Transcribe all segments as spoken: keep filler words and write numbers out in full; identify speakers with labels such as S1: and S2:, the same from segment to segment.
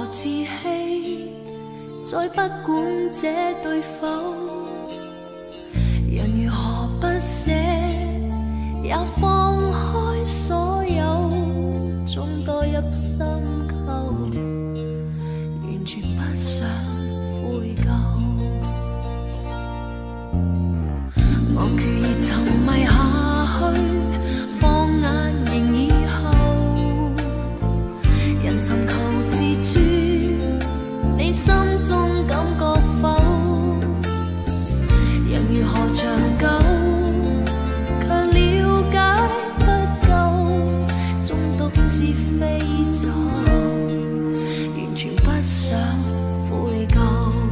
S1: 自欺，再不管这对否，人如何不捨，也放開所有，終多入深溝，完全不想悔疚。我決意沉迷下去，放眼仍以後，人尋求自主，你心中感覺否？人如何長久，卻了解不夠，終獨自飛走，完全不想悔疚。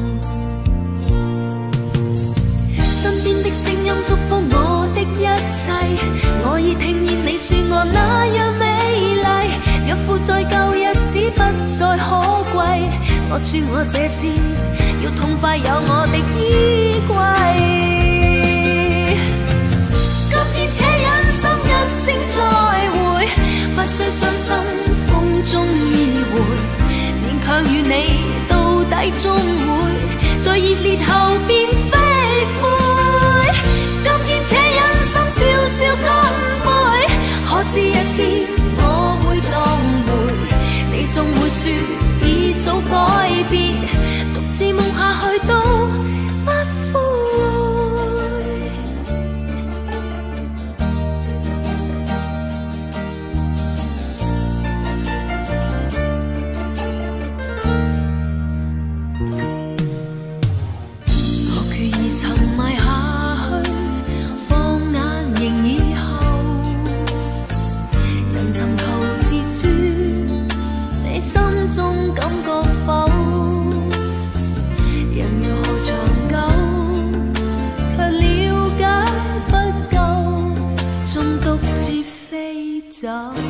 S1: 身邊的聲音祝福我的一切，我已聽見你說我那樣美麗，若負在舊日子不再可貴，我說我這次要痛快有我的衣櫃。今天且忍心一聲再會，不需傷心風中依回，勉強與你到底終會在熱烈後變飛灰。今天且忍心笑笑乾杯，可知一天我會當回，你總會說已早改變，獨自夢下去都不悔。我決意沉迷下去，放眼仍以後，人尋求自主，你心中感覺否？人如何長久，卻了解不夠，終獨自飛走，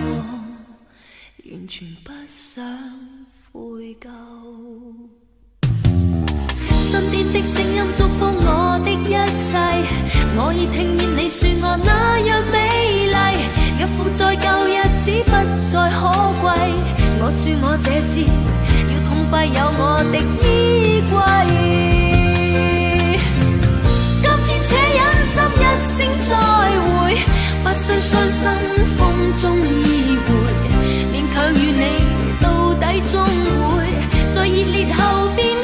S1: 完全不想悔疚。身邊的聲音祝福我的一切，我已聽見你說我那樣美麗，若負在舊日子不再可貴，我說我這次要痛快有我的衣櫃。今天且忍心一聲再會，不需傷心風中依回，勉強與你到底終會在熱烈後變